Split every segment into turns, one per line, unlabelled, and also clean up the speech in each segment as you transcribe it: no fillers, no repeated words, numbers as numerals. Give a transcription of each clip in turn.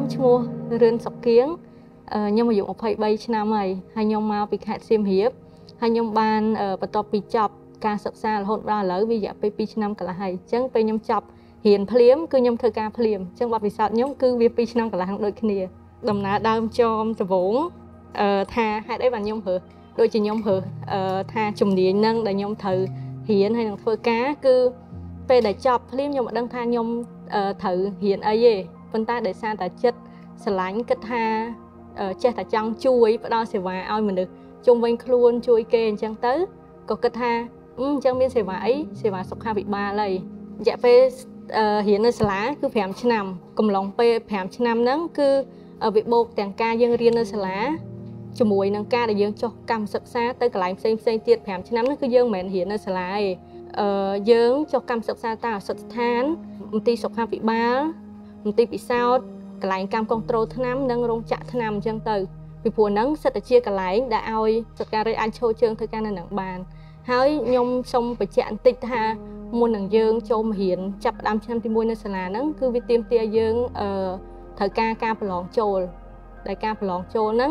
ខ្ញុំឈ្មោះរឿនសុកគៀងខ្ញុំអាយុ23ឆ្នាំហើយហើយខ្ញុំមកពីខេត្តសៀមរាបហើយខ្ញុំបានបន្ទាប់ពីចប់ការសិក្សារហូតដល់ឥឡូវវារយៈពេល2ឆ្នាំកន្លះហើយអញ្ចឹងពេលខ្ញុំចប់រៀនភ្លាមគឺខ្ញុំធ្វើការភ្លាមអញ្ចឹងបទពិសោធន៍ខ្ញុំគឺវា2ឆ្នាំកន្លះដូចគ្នាដំណើរដើមចំដំបូងថាហេតុអីបានខ្ញុំរើសដូចជាខ្ញុំរើសថាជំនាញហ្នឹងដែលខ្ញុំត្រូវរៀនហើយនឹងធ្វើការគឺពេលដែលចប់ភ្លាមខ្ញុំមិនដឹងថាខ្ញុំត្រូវរៀនអីទេប៉ុន្តែដោយសារតែចិត្តស្រឡាញ់គិតថាចេះតែចង់ជួយផ្ដល់សេវាឲ្យមនុស្សជុំវិញខ្លួនជួយគេអញ្ចឹងទៅក៏គិតថាអញ្ចឹងមានសេវាអីសេវាសុខាភិបាលអីរយៈពេលរៀននៅសាលាគឺ5ឆ្នាំកំឡុងពេល5ឆ្នាំហ្នឹងគឺវិបូកទាំងការយើងរៀននៅសាលាជាមួយនឹងការដែលយើងចុះកម្មសិក្សាទៅកន្លែងផ្សេងទៀត5ឆ្នាំហ្នឹងគឺយើងមិនមែនរៀននៅសាលាទេយើងចុះកម្មសិក្សាតាមអាសយដ្ឋានមន្ទីរសុខាភិបាលមន្ទីរពិសោធន៍កន្លែងកម្មគ្រប់គ្រងថ្នាំនិងរោងចក្រថ្នាំអញ្ចឹងទៅពីព្រោះហ្នឹងសិតតែជាកន្លែងដែលឲ្យសិទ្ធិការីអាចឈរជើងធ្វើការនៅនឹងបានហើយខ្ញុំសូមបញ្ជាក់បន្តិចថាមុននឹងយើងចូលមករៀនចាប់ផ្ដើមឆ្នាំទី1នៅសាលាហ្នឹងគឺវាទាមទារយើងត្រូវការប្រឡងចូលដែលការប្រឡងចូលហ្នឹង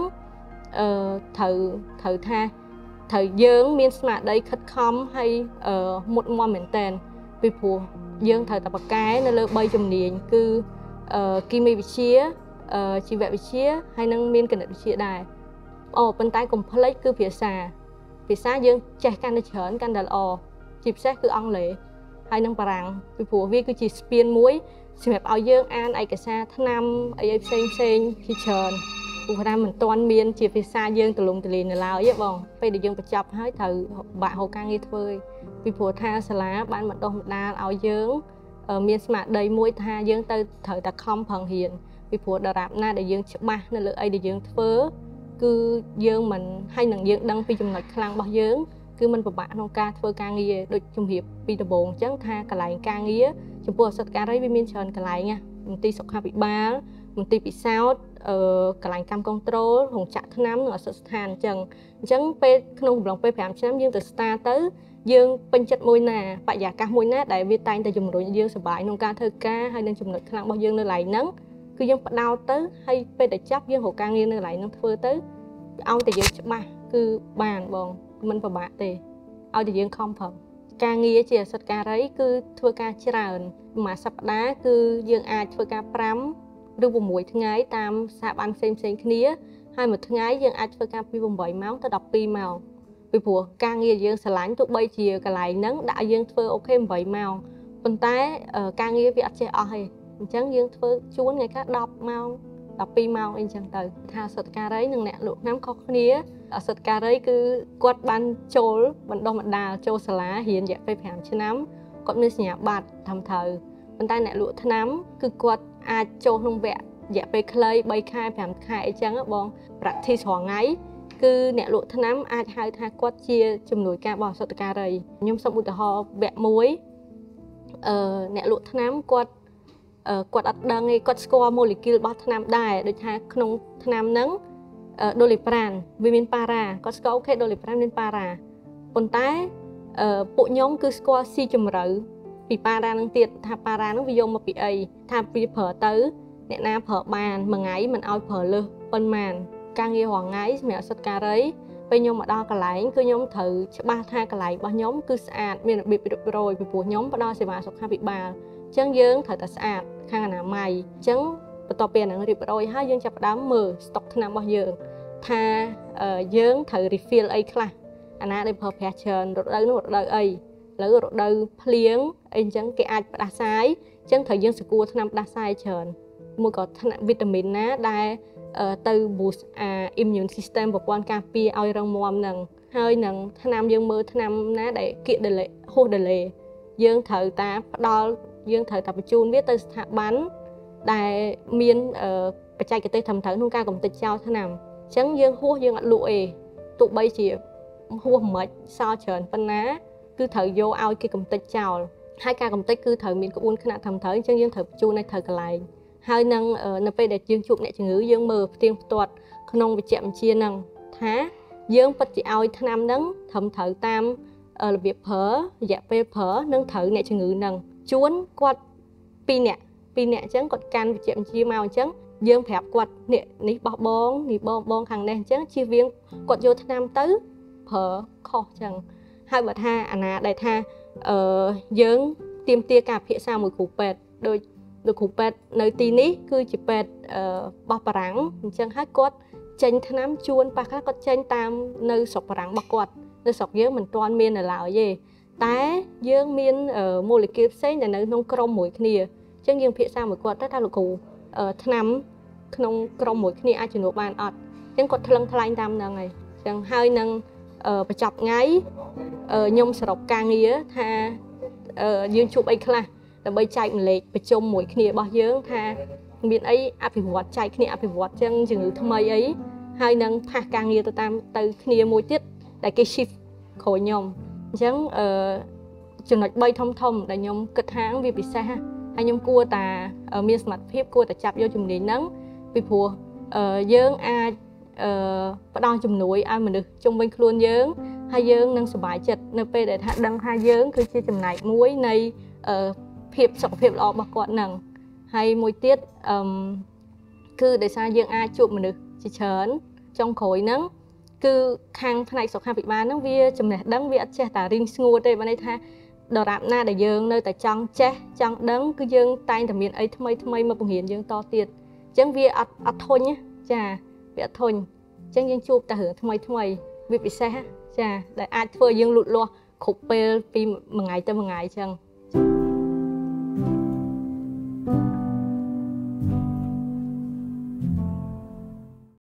ត្រូវថាត្រូវយើងមានស្មារតីខិតខំហើយមុតមាំមែនតើពីព្រោះយើងត្រូវតែបកកែនៅលើ3ជំនាញគឺគីមីវិទ្យាជីវវិទ្យាហើយនឹងមានគណិតវិទ្យាដែរប៉ុន្តែកុំភ្លេចគឺភាសាយើងចេះកាន់តែច្រើនកាន់តែល្អជាពិសេសគឺអង់គ្លេសហើយនឹងបារាំងពីព្រោះវាគឺជាស្ពានមួយសម្រាប់ឲ្យយើងអានឯកសារថ្នាំអីផ្សេងជាច្រើនព្រោះថាមិនទាន់មានជាភាសាយើងទលំទលាយនៅឡើយទេបងពេលដែលយើងបញ្ចប់ហើយត្រូវបាក់រកការងារធ្វើពីព្រោះថាសាលាបានបណ្ដុះបណ្ដាលឲ្យយើងមានស្មារតីមួយថាយើងត្រូវតែខំប្រឹងរៀនពីព្រោះដរាបណាដែលយើងច្បាស់នៅលើអីដែលយើងធ្វើគឺយើងមិនហើយនឹងយើងដឹងពីចំណុចខ្លាំងរបស់យើងគឺมันពិបាកក្នុងការធ្វើការងារដូចជំរាបពីដំបូងអញ្ចឹងថាកន្លែងការងារចំពោះអសតការីវាមានច្រើនកន្លែងណាមន្ទីរសុខាភិបាលមន្ទីរពិសោធន៍កន្លែងកម្មគ្រប់គ្រងរោងចក្រថ្នាំនិងអសតស្ថានអញ្ចឹងពេលក្នុងកំឡុងពេល5ឆ្នាំយើងទៅ start ទៅយើងពេញចិត្តមួយណាបរិយាកាសមួយណាដែលវាតែងតែជំរុញយើងសប្បាយក្នុងការធ្វើការហើយនឹងចំណុចខ្លាំងរបស់យើងនៅកន្លែងហ្នឹងគឺយើងផ្ដោតទៅហើយពេលដែលចាប់យើងរកការងារនៅកន្លែងហ្នឹងធ្វើទៅឲ្យតែយើងច្បាស់គឺបានបងមិនពិបាកទេឲ្យតែយើងខំប្រឹងការងារជាអសតការីគឺធ្វើការច្រើនមួយសប្តាហ៍គឺយើងអាចធ្វើការ5ឬ6ថ្ងៃតាមស្ថាប័នផ្សេងគ្នាហើយមួយថ្ងៃយើងអាចធ្វើការពី8ម៉ោងទៅ12ម៉ោងពីព្រោះការងារយើងស្រឡាញ់ទោះបីជាកន្លែងហ្នឹងដាក់ឲ្យយើងធ្វើអូខេ8ម៉ោងប៉ុន្តែការងារវាអត់ចេះអស់ទេអញ្ចឹងយើងធ្វើជួនថ្ងៃខ្លះ10ម៉ោង12ម៉ោងអីចឹងទៅថាអសតការីនិងអ្នកលក់ថ្នាំខុសគ្នាអសតការីគឺគាត់បានចូលបណ្ដុះបណ្ដាលចូលសាលារៀនរយៈពេល5ឆ្នាំគាត់មានសញ្ញាបត្រត្រឹមត្រូវប៉ុន្តែអ្នកលក់ថ្នាំគឺគាត់អាចចូលក្នុងវគ្គរយៈពេលខ្លី3ខែ5ខែអីចឹងបង practice រាល់ថ្ងៃគឺអ្នកលក់ថ្នាំអាចហៅថាគាត់ជាជំនួយការរបស់អសតការីខ្ញុំសូមឧទាហរណ៍វគ្គមួយអ្នកលក់ថ្នាំគាត់អត់ដឹងទេគាត់ស្គាល់ molecule របស់ថ្នាំដែរដូចថាក្នុងថ្នាំហ្នឹងដូលីប្រានវាមានប៉ារ៉ាគាត់ស្គាល់អូខេដូលីប្រានមានប៉ារ៉ាប៉ុន្តែពួកខ្ញុំគឺស្គាល់ស៊ីជម្រៅពីប៉ារ៉ាហ្នឹងទៀតថាប៉ារ៉ាហ្នឹងវាយកមកពីអីថាពីប្រើទៅអ្នកណាប្រើបានមួយថ្ងៃមិនឲ្យប្រើលើសប៉ុន្មានការងាររាល់ថ្ងៃសម្រាប់អសតការីពេលខ្ញុំមកដល់កន្លែងគឺខ្ញុំត្រូវច្បាស់ថាកន្លែងរបស់ខ្ញុំគឺស្អាតមានរបៀបរៀបរយពីព្រោះខ្ញុំផ្ដល់សេវាសុខាភិបាលអញ្ចឹងយើងត្រូវតែស្អាតខាងអនាម័យអញ្ចឹងបន្ទាប់ពីអានឹងរៀបរយហើយយើងចាប់ផ្ដើមមើលស្តុកថ្នាំរបស់យើងថាយើងត្រូវ refill អីខ្លះអាណាដែលប្រើប្រាស់ច្រើនរដូវនោះរដូវអីឥឡូវរដូវភ្លៀងអីអញ្ចឹងគេអាចផ្ដាសាយអញ្ចឹងត្រូវយើងសកួរថ្នាំផ្ដាសាយច្រើនមួយក៏ថ្នាំវីតាមីនណាដែលទៅ boost immune system ប្រព័ន្ធការពារឲ្យរឹងមាំនឹងហើយនឹងថ្នាំយើងមើលថ្នាំណាដែលគៀក delay ហួស delay យើងត្រូវតែផ្ដល់យើងត្រូវតែបញ្ជូនវាទៅស្ថាប័នដែលមានបច្ចេកទេសត្រឹមត្រូវក្នុងការកំទេចចោលថ្នាំអញ្ចឹងយើងហួសយើងអត់លក់ទេទោះបីជាហួសមិនសល់ច្រើនប៉ុណ្ណាគឺត្រូវយកឲ្យគេកំទេចចោលហើយការកំទេចគឺត្រូវមានក្បួនខ្នាតត្រឹមត្រូវអញ្ចឹងយើងត្រូវបញ្ជូនឲ្យត្រូវកន្លែងហើយនឹងនៅពេលដែលយើងជួបអ្នកជំងឺយើងមើលផ្ទៀងផ្ទាត់ក្នុងវិជ្ជបញ្ជាហ្នឹងថាយើងពិតជាឲ្យថ្នាំហ្នឹងត្រឹមត្រូវតាមរបៀបប្រើរយៈពេលប្រើនិងត្រូវអ្នកជំងឺហ្នឹងជួនគាត់2នាក់អញ្ចឹងគាត់កាន់វិជ្ជបញ្ជាមកអញ្ចឹង dương phép quạt nè ní bong hàng này chứ chi viên quạt vô tham tứ phở kho chẳng hai bậc ha anh à đại tha dương tiêm tia cà phía sau một củ pet đôi củ pet nơi tì ní cứ chỉ pet bọc rắn chẳng hai quạt tranh tham chuôn ba khác có tranh tam nơi sọc rắn bọc quạt nơi sọc dương mình toàn miên là lào gì té dương miên mô lịch kiếp xây là nơi nông crom mũi kia chẳng dương phía sau một quạt rất là củ tham nông crom mũi kia ai chỉ nộp bàn ọt chẳng quạt thằng thay tam là ngày chẳng hai nâng phải chọc ngay nhung sọc càng nghĩa tha dương chụp ấy là bây chạy mình lệ phải trông mũi kia bao dương tha miền ấy áp vọt chạy kia áp vọt chẳng chừng thâm ấy hai nâng pha càng nghĩa từ kia môi tiết đại cái shift khối nhom chẳng chừng nói bay thông đại nhom cất háng vì bị xa hai nhom cua tà miền mặt phép cua tà chập vô chùm đến nắng vì phù dương ai bắt đầu chùm núi ai mình được chung bên luôn dương hai dương nâng sờ bài chật np để hạ đăng hai dương cứ chia chùm này muối này phép sọc phép lọ bạc quạt nằng hay môi tiết cứ để xa dương ai chụp mình được chỉ chớn trong khối nắng cứ khang này sọc hai vị ba nắng vía chùm này đắng vía che tà ring ngô đây bên đây tha đợt rạp na để dương nơi tại trong che trong đắng cứ dương tay thằng miền ấy thay mà bùng hiền dương to tiệt chẳng vía ắt thôi nhé chà vía thôi chẳng dương chụp ta hưởng thay việc bị xe chà để ai phơi dương lụt lo khục pe pi một ngày tới một ngày chẳng